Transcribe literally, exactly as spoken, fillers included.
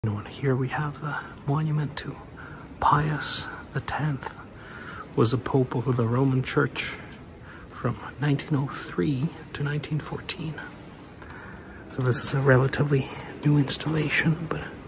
And here we have the monument to Pius the tenth, was a pope over the Roman Church from nineteen oh three to nineteen fourteen. So this is a relatively new installation, but